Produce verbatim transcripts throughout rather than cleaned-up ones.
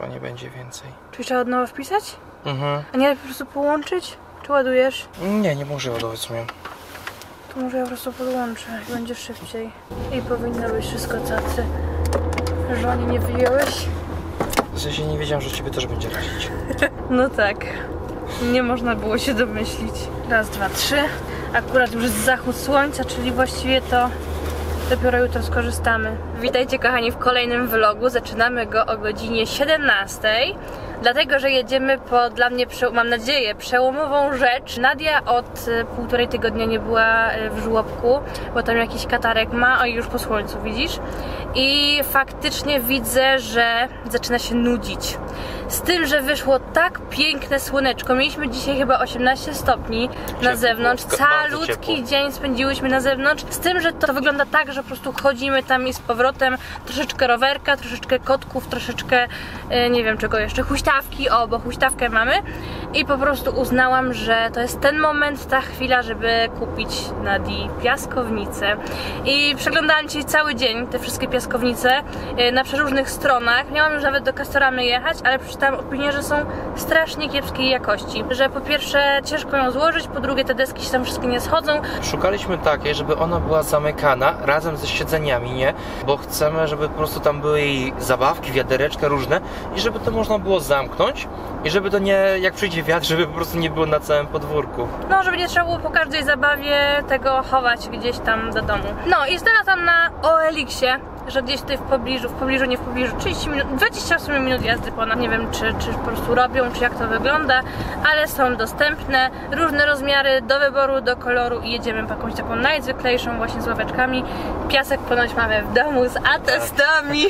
chyba nie będzie więcej. Czyli trzeba od nowa wpisać? Mhm. A nie po prostu połączyć? Czy ładujesz? Nie, nie muszę ładować sobie. To może ja po prostu podłączę, będzie szybciej. I powinno być wszystko cacy. Żonie nie wyjąłeś? W sensie nie wiedziałam, że ciebie też będzie razić. No tak. Nie można było się domyślić. Raz, dwa, trzy. Akurat już jest zachód słońca, czyli właściwie to dopiero jutro skorzystamy. Witajcie kochani w kolejnym vlogu. Zaczynamy go o godzinie siedemnastej. Dlatego, że jedziemy po, dla mnie, mam nadzieję, przełomową rzecz. Nadia od półtorej tygodnia nie była w żłobku, bo tam jakiś katarek ma, o i już po słońcu, widzisz? I faktycznie widzę, że zaczyna się nudzić. Z tym, że wyszło tak piękne słoneczko. Mieliśmy dzisiaj chyba osiemnaście stopni na zewnątrz. Calutki dzień spędziłyśmy na zewnątrz. Z tym, że to wygląda tak, że po prostu chodzimy tam i z powrotem. Troszeczkę rowerka, troszeczkę kotków, troszeczkę nie wiem czego jeszcze. Huśtawki, o, bo huśtawkę mamy. I po prostu uznałam, że to jest ten moment, ta chwila, żeby kupić Nadii piaskownicę. I przeglądałam dzisiaj cały dzień te wszystkie piaskownice na przeróżnych stronach. Miałam już nawet do Castoramy jechać, ale przeczytałam opinię, że są strasznie kiepskiej jakości. Że po pierwsze ciężko ją złożyć, po drugie te deski się tam wszystkie nie schodzą. Szukaliśmy takiej, żeby ona była zamykana razem ze siedzeniami, nie? Bo chcemy, żeby po prostu tam były jej zabawki, wiadereczka różne i żeby to można było zamknąć i żeby to nie, jak przyjdzie wiatr, żeby po prostu nie było na całym podwórku. No, żeby nie trzeba było po każdej zabawie tego chować gdzieś tam do domu. No i znalazłam na O L X-ie, że gdzieś tutaj w pobliżu, w pobliżu, nie w pobliżu, trzydzieści minut, dwadzieścia osiem minut jazdy ponad. Nie wiem, czy, czy po prostu robią, czy jak to wygląda, ale są dostępne, różne rozmiary do wyboru, do koloru i jedziemy po jakąś taką najzwyklejszą właśnie z ławeczkami. Piasek ponoć mamy w domu z atestami.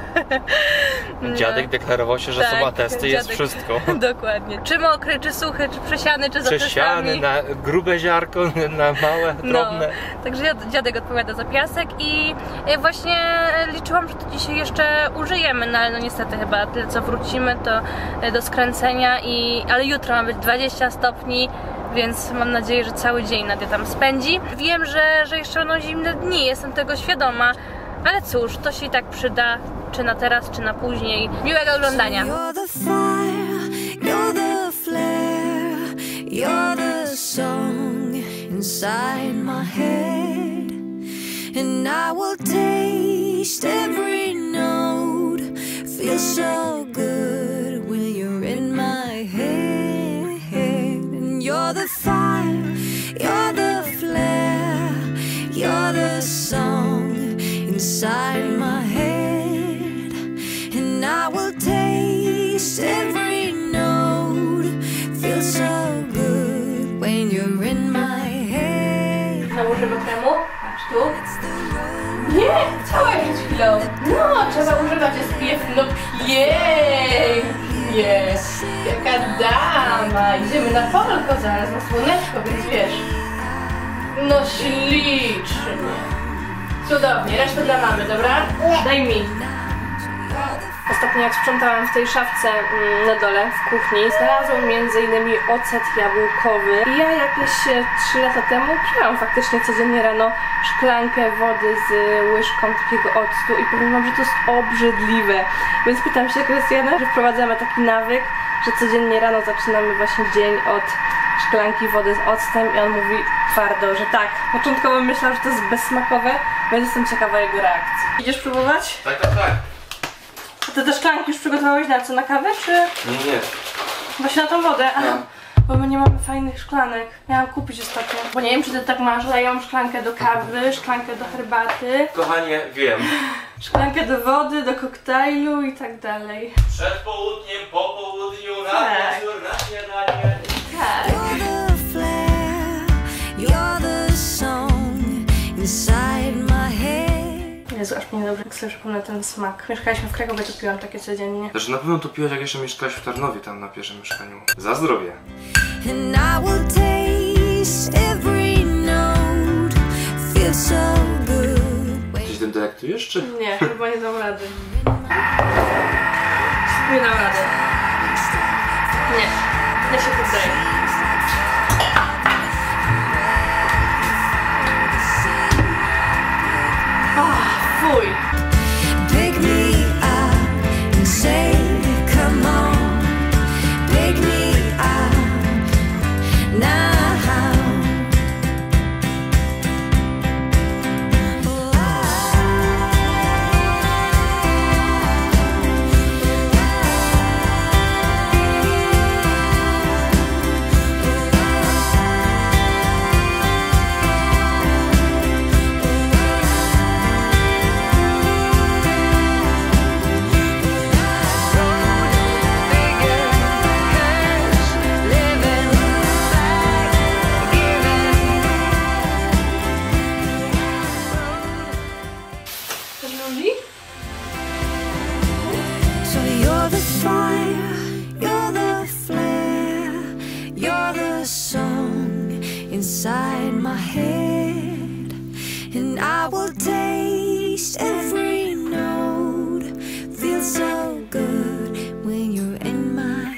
No. Dziadek deklarował się, że tak, są atesty, jest wszystko. Dokładnie. Czy mokry, czy suchy, czy przesiany, czy z atestami. Przesiany, na grube ziarko, na małe, drobne. No, także dziadek odpowiada za piasek i właśnie liczyłam, że to dzisiaj jeszcze użyjemy, no ale no niestety chyba tyle co wrócimy to do skręcenia, i, ale jutro ma być dwadzieścia stopni. Więc mam nadzieję, że cały dzień Nadia tam spędzi. Wiem, że, że jeszcze będą zimne dni, jestem tego świadoma. Ale cóż, to się i tak przyda, czy na teraz, czy na później. Miłego oglądania. You're the fire, you're the flare, you're the song inside my head. And I will taste every note, feel so good when you're in my head. And you're the fire, you're the flare, you're the song inside my head, and I will taste every note, feel so good when you're in my head. Nałożymy kremu, patrz tu. Nie, chciałaś przed chwilą. No, trzeba używać S P F, no pięknie. Jaka dama. Idziemy na polko zaraz, na słoneczko, więc wiesz. No ślicznie. Cudownie, resztę dla mamy, dobra? Daj mi. Ostatnio jak sprzątałam w tej szafce na dole, w kuchni, znalazłam między innymi ocet jabłkowy. I ja jakieś trzy lata temu piłam faktycznie codziennie rano szklankę wody z łyżką takiego octu i powiem wam, że to jest obrzydliwe. Więc pytam się Krystiana, że wprowadzamy taki nawyk, że codziennie rano zaczynamy właśnie dzień od szklanki wody z octem i on mówi twardo, że tak. Początkowo myślałam, że to jest bezsmakowe, więc jestem ciekawa jego reakcji. Idziesz próbować? Tak, tak, tak. A ty te szklanki już przygotowałeś na co? Na kawę, czy? Nie, nie. Właśnie na tą wodę? No. Bo my nie mamy fajnych szklanek. Miałam kupić ostatnio. Bo nie wiem, czy ty tak masz, że ja mam szklankę do kawy, szklankę do herbaty. Kochanie, wiem. Szklankę do wody, do koktajlu i tak dalej. Przed południem, po południu, na tak. wieczór, na śniadanie. Tak. Jezu, aż mnie dobrze, jak sobie przypomnę ten smak. Mieszkaliśmy w Krakowie, to piłam takie codziennie. Znaczy na pewno to piłeś, jak jeszcze mieszkałeś w Tarnowie, tam na pierwszym mieszkaniu. Za zdrowie. Gdzieś ten delektujesz, czy? Nie, chyba nie dam rady. Nie dam rady. Nie, ja się poddaję. Fuj. Pick me up and say, come inside my head, and I will taste every note. Feels so good when you're in my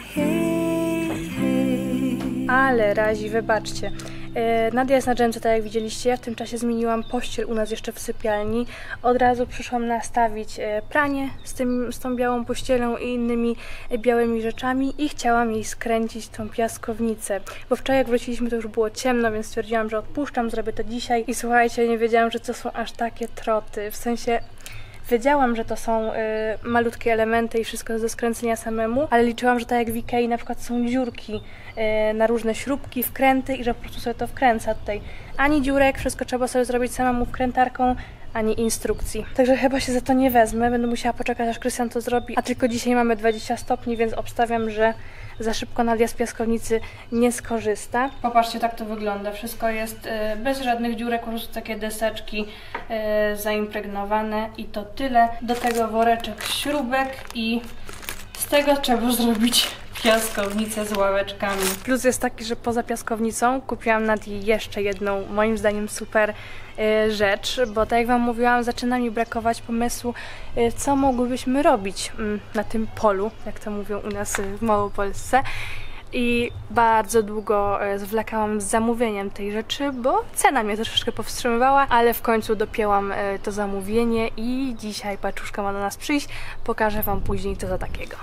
head. Ale razi, wybaczcie. Nadia jest na dżemce, tak jak widzieliście. Ja w tym czasie zmieniłam pościel u nas jeszcze w sypialni. Od razu przyszłam nastawić pranie z, tym, z tą białą pościelą i innymi białymi rzeczami i chciałam jej skręcić tą piaskownicę. Bo wczoraj jak wróciliśmy, to już było ciemno, więc stwierdziłam, że odpuszczam, zrobię to dzisiaj. I słuchajcie, nie wiedziałam, że to są aż takie troty. W sensie... Wiedziałam, że to są y, malutkie elementy i wszystko do skręcenia samemu, ale liczyłam, że tak jak w Ikei na przykład są dziurki y, na różne śrubki, wkręty i że po prostu sobie to wkręca tutaj. Ani dziurek, wszystko trzeba sobie zrobić samemu wkrętarką, ani instrukcji. Także chyba się za to nie wezmę, będę musiała poczekać, aż Krystian to zrobi, a tylko dzisiaj mamy dwadzieścia stopni, więc obstawiam, że za szybko Nadia z piaskownicy nie skorzysta. Popatrzcie, tak to wygląda. Wszystko jest y, bez żadnych dziurek, po prostu takie deseczki y, zaimpregnowane i to tyle. Do tego woreczek śrubek i z tego trzeba zrobić piaskownicę z ławeczkami. Plus jest taki, że poza piaskownicą kupiłam Nadii jeszcze jedną, moim zdaniem super y, rzecz, bo tak jak wam mówiłam, zaczyna mi brakować pomysłu, y, co mogłybyśmy robić y, na tym polu, jak to mówią u nas y, w Małopolsce. I bardzo długo zwlekałam z zamówieniem tej rzeczy, bo cena mnie troszeczkę powstrzymywała, ale w końcu dopięłam to zamówienie i dzisiaj paczuszka ma do nas przyjść. Pokażę wam później, co za takiego.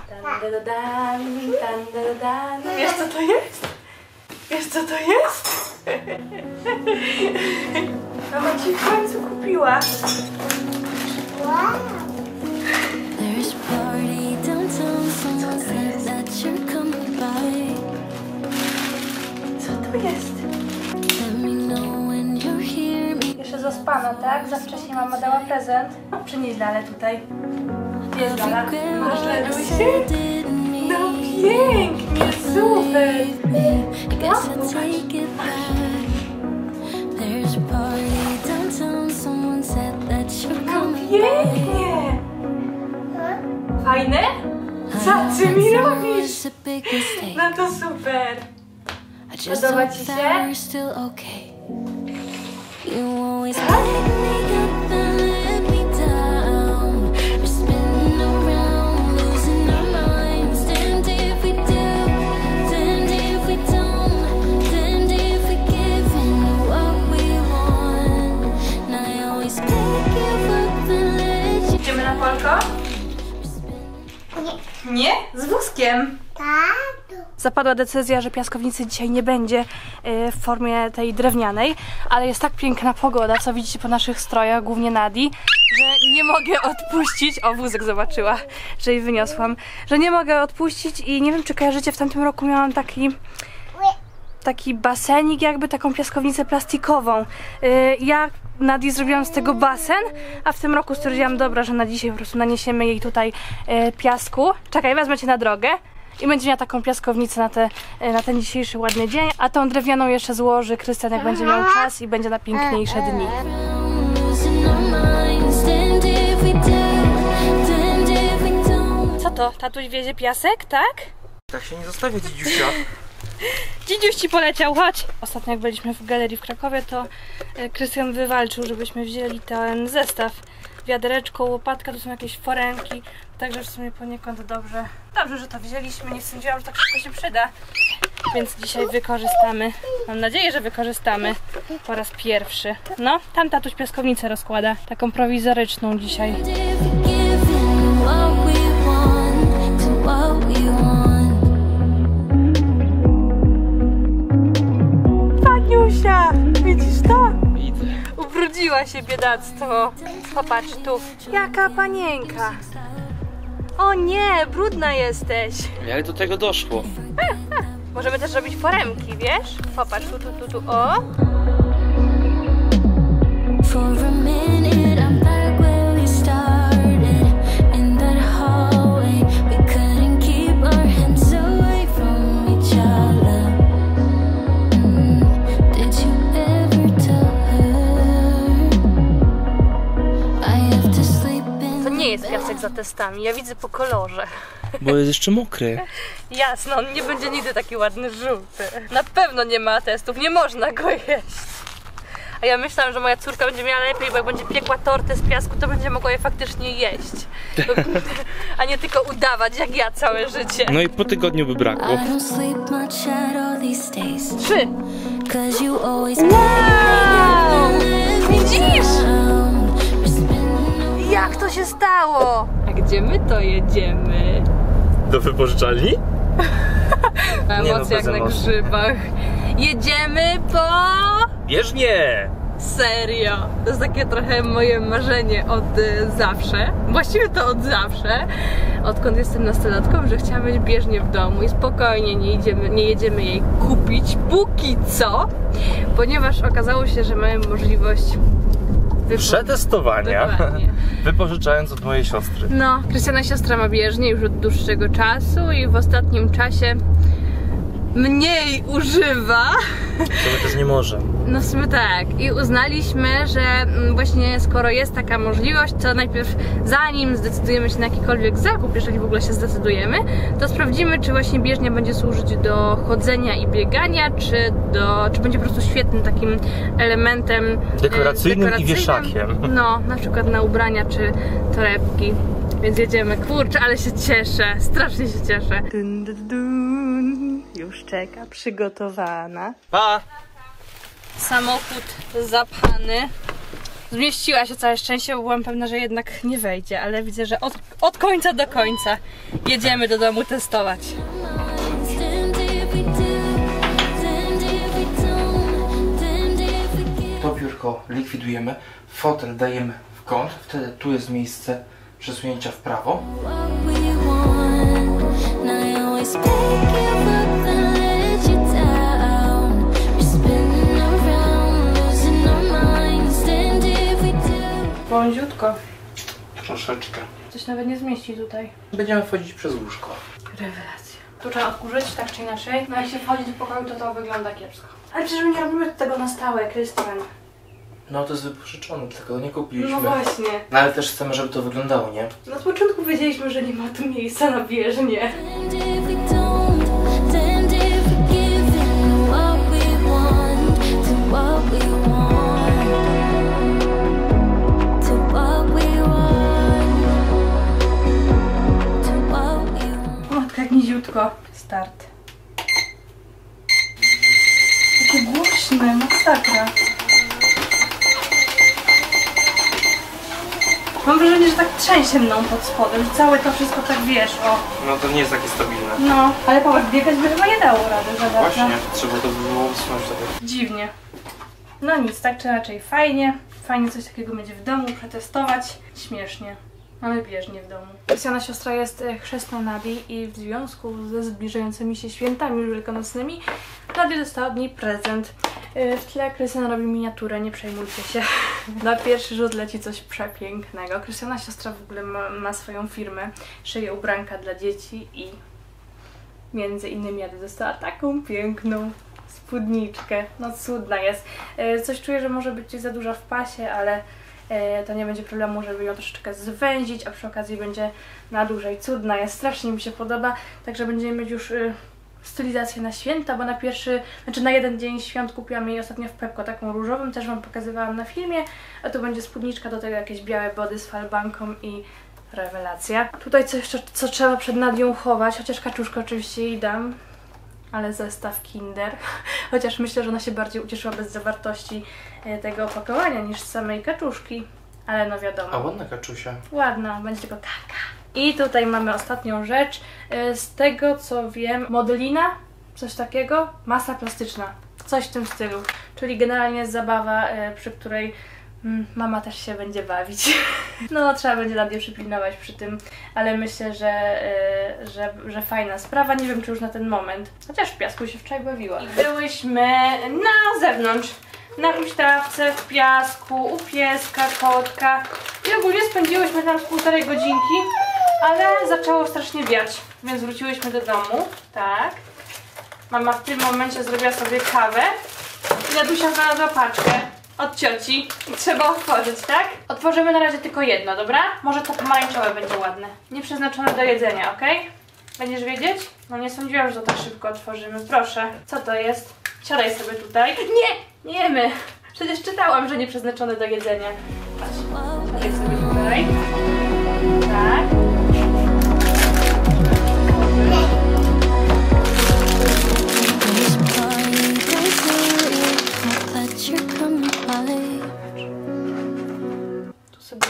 Wiesz, co to jest? Wiesz, co to jest? Mama ci w końcu kupiła. Co to jest? Jeszcze zaspana, tak? Za wcześnie mama dała prezent. Przynieś dalej tutaj. Jest Dala. Masz Lelusie? No pięknie, super! No, no pięknie! Fajne? Co ty mi robisz? No to super! Podoba ci się? Idziemy na polko? Nie. Nie? Z wózkiem? Tak. Zapadła decyzja, że piaskownicy dzisiaj nie będzie w formie tej drewnianej, ale jest tak piękna pogoda, co widzicie po naszych strojach, głównie Nadii, że nie mogę odpuścić. O, wózek zobaczyła, że jej wyniosłam. Że nie mogę odpuścić i nie wiem, czy kojarzycie, w tamtym roku miałam taki taki basenik, jakby taką piaskownicę plastikową. Ja Nadii zrobiłam z tego basen, a w tym roku stwierdziłam, dobra, że na dzisiaj po prostu naniesiemy jej tutaj piasku. Czekaj, wezmę cię na drogę. I będzie miała taką piaskownicę na, te, na ten dzisiejszy ładny dzień, a tą drewnianą jeszcze złoży Krystian, jak będzie miał czas i będzie na piękniejsze dni. Co to? Tatuś wiezie piasek, tak? Tak się nie zostawia, dzidziusia. Dzidziuś ci poleciał, chodź! Ostatnio jak byliśmy w galerii w Krakowie, to Krystian wywalczył, żebyśmy wzięli ten zestaw. Wiadereczko, łopatka, to są jakieś foremki, także w sumie poniekąd dobrze, dobrze, że to wzięliśmy, nie sądziłam, że tak szybko się przyda, więc dzisiaj wykorzystamy, mam nadzieję, że wykorzystamy po raz pierwszy. No, tam tatuś piaskownicę rozkłada, taką prowizoryczną dzisiaj. Paniusia, widzisz to? Widzę. Ubrudziła się, biedactwo. Popatrz tu. Jaka panienka. O nie, brudna jesteś. Jak do tego doszło? Możemy też robić foremki, wiesz? Popatrz, tu, tu, tu, tu, o. Jest piasek za testami, ja widzę po kolorze. Bo jest jeszcze mokry. Jasno, on nie będzie nigdy taki ładny żółty. Na pewno nie ma testów, nie można go jeść. A ja myślałam, że moja córka będzie miała lepiej, bo jak będzie piekła torty z piasku, to będzie mogła je faktycznie jeść. A nie tylko udawać, jak ja całe życie. No i po tygodniu by brakło. Trzy. Wow! Widzisz? Jak to się stało? A gdzie my to jedziemy? Do wypożyczalni? Emocje jak na grzybach. Jedziemy po... Bieżnie! Serio. To jest takie trochę moje marzenie od y, zawsze. Właściwie to od zawsze. Odkąd jestem nastolatką, że chciałam mieć bieżnię w domu i spokojnie nie, idziemy, nie jedziemy jej kupić póki co, ponieważ okazało się, że mamy możliwość wypo... przetestowania, wypożyczając od mojej siostry. No, Krystiana siostra ma bieżnię już od dłuższego czasu i w ostatnim czasie mniej używa. To też nie może. No w sumie tak. I uznaliśmy, że właśnie skoro jest taka możliwość, to najpierw zanim zdecydujemy się na jakikolwiek zakup, jeżeli w ogóle się zdecydujemy, to sprawdzimy, czy właśnie bieżnia będzie służyć do chodzenia i biegania, czy, do, czy będzie po prostu świetnym takim elementem dekoracyjnym, dekoracyjnym i wieszakiem. No, na przykład na ubrania czy torebki. Więc jedziemy. Kurczę, ale się cieszę. Strasznie się cieszę. Dun, dun, dun. Już czeka, przygotowana. Pa! Samochód zapchany. Zmieściła się całe szczęście, bo byłam pewna, że jednak nie wejdzie, ale widzę, że od, od końca do końca jedziemy do domu testować. To biurko likwidujemy, fotel dajemy w kąt, wtedy tu jest miejsce przesunięcia w prawo. Wąziutko. Troszeczkę. Coś nawet nie zmieści tutaj. Będziemy wchodzić przez łóżko. Rewelacja. Tu trzeba odkurzyć, tak czy inaczej. No jak się wchodzi do pokoju, to to wygląda kiepsko. Ale przecież my nie robimy tego na stałe, Krystian. No to jest wypożyczone, tylko nie kupiliśmy. No właśnie. No ale też chcemy, żeby to wyglądało, nie? Na początku wiedzieliśmy, że nie ma tu miejsca na bieżnię. Matka, jak niziutko. Start. Takie głośne, masakra. Mam wrażenie, że tak trzęsie mną pod spodem, że całe to wszystko tak wiesz, o. No to nie jest takie stabilne. No, ale popatrz, biegać by chyba nie dało rady za bardzo. Właśnie, trzeba to było usunąć wtedy. Dziwnie. No nic, tak czy inaczej fajnie. Fajnie coś takiego mieć w domu, przetestować. Śmiesznie. Mamy bieżnię w domu. Krystiana siostra jest chrzestną Nadii i w związku ze zbliżającymi się świętami wielkanocnymi Nadia dostała od niej prezent. W tle Krystiana robi miniaturę, nie przejmujcie się. Na pierwszy rzut leci coś przepięknego. Krystiana siostra w ogóle ma, ma swoją firmę, szyje ubranka dla dzieci i między innymi Nadia dostała taką piękną spódniczkę. No cudna jest. Coś czuję, że może być za duża w pasie, ale to nie będzie problemu, żeby ją troszeczkę zwęzić, a przy okazji będzie na dłużej. Cudna jest, strasznie mi się podoba, także będziemy mieć już y, stylizację na święta, bo na pierwszy, znaczy na jeden dzień świąt kupiłam jej ostatnio w Pepko, taką różową, też Wam pokazywałam na filmie, a tu będzie spódniczka, do tego jakieś białe body z falbanką i rewelacja. Tutaj coś jeszcze, co trzeba przed Nadią chować, chociaż kaczuszkę oczywiście jej dam, ale zestaw Kinder, chociaż myślę, że ona się bardziej ucieszyła bez zawartości tego opakowania niż z samej kaczuszki, ale no wiadomo. A ładna kaczusia. Ładna, będzie tylko taka. I tutaj mamy ostatnią rzecz, z tego co wiem, modelina, coś takiego, masa plastyczna, coś w tym stylu, czyli generalnie zabawa, przy której mama też się będzie bawić. No, trzeba będzie Nadię przypilnować przy tym, ale myślę, że, yy, że, że fajna sprawa. Nie wiem, czy już na ten moment. Chociaż w piasku się wczoraj bawiła. I byłyśmy na zewnątrz, na huśtawce, w piasku, u pieska, kotka. I ogólnie spędziłyśmy tam z półtorej godzinki, ale zaczęło strasznie wiać, więc wróciłyśmy do domu. Tak. Mama w tym momencie zrobiła sobie kawę i Nadusia znalazła paczkę od cioci i trzeba otworzyć, tak? Otworzymy na razie tylko jedno, dobra? Może to pomarańczowe będzie ładne. Nieprzeznaczone do jedzenia, ok? Będziesz wiedzieć? No nie sądziłam, że to tak szybko otworzymy. Proszę. Co to jest? Siadaj sobie tutaj. Nie! Nie jemy! Przecież czytałam, że nie przeznaczone do jedzenia. Patrz, daj sobie tutaj. Tak. Tu sobie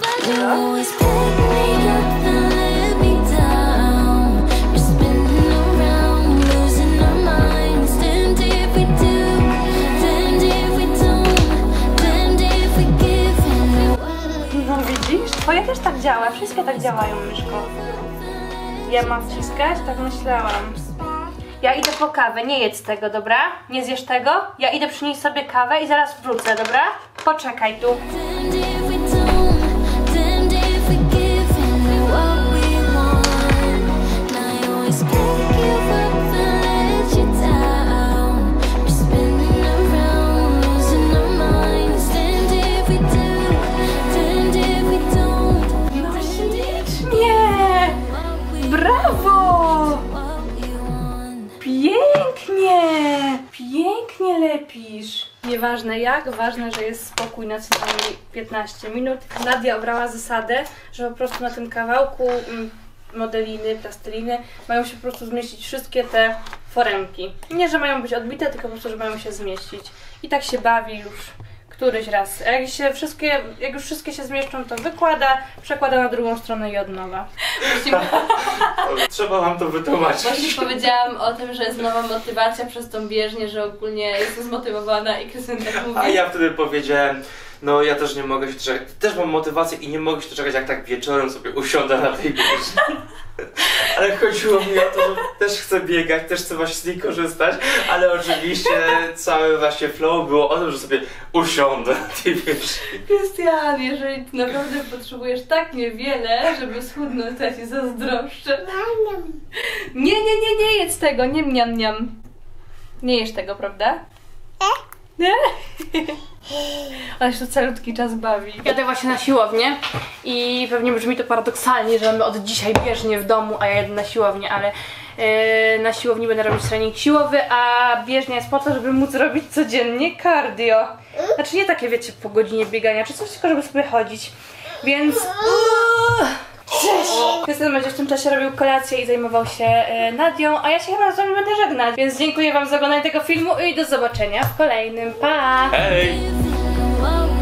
no widzisz? Twoje też tak działa, wszystkie tak działają, myszko. Ja mam wciskać? Tak myślałam. Ja idę po kawę, nie jedz tego, dobra? Nie zjesz tego? Ja idę przynieść sobie kawę i zaraz wrócę, dobra? Poczekaj tu. No ślicznie! Brawo! Pięknie! Pięknie lepisz. Nieważne jak, ważne, że jest spokój na co najmniej piętnaście minut. Nadia obrała zasadę, że po prostu na tym kawałku mm, modeliny, plasteliny mają się po prostu zmieścić wszystkie te foremki. Nie, że mają być odbite, tylko po prostu, że mają się zmieścić. I tak się bawi już któryś raz. A jak, się wszystkie, jak już wszystkie się zmieszczą, to wykłada, przekłada na drugą stronę i od nowa. Trzeba wam to wytłumaczyć. Właśnie powiedziałam o tym, że jest nowa motywacja przez tą bieżnię, że ogólnie jestem zmotywowana i Krystian tak mówi. A ja wtedy powiedziałem, no ja też nie mogę się doczekać, też mam motywację i nie mogę się doczekać, jak tak wieczorem sobie usiądę na tej bieżni. Ale chodziło mi o to, że też chcę biegać, też chcę właśnie z niej korzystać, ale oczywiście cały właśnie flow było o tym, że sobie usiądę na tej bieżni. Krystian, jeżeli ty naprawdę potrzebujesz tak niewiele, żeby schudnąć, to ja ci zazdroszczę. Nie, nie, nie, nie jedz tego, nie mniam, mniam. Nie jesz tego, prawda? Nie? Ale się to calutki czas bawi. Jadę właśnie na siłownię i pewnie brzmi to paradoksalnie, że mamy od dzisiaj bieżnię w domu, a ja jadę na siłownię, ale yy, na siłowni będę robić trening siłowy, a bieżnia jest po to, żeby móc robić codziennie cardio. Znaczy nie takie, wiecie, po godzinie biegania, czy coś, tylko żeby sobie chodzić. Więc... Uuu, Krystian będzie w tym czasie robił kolację i zajmował się e, Nadią, a ja się chyba z wami będę żegnać. Więc dziękuję wam za oglądanie tego filmu i do zobaczenia w kolejnym. Pa! Hej! Wow.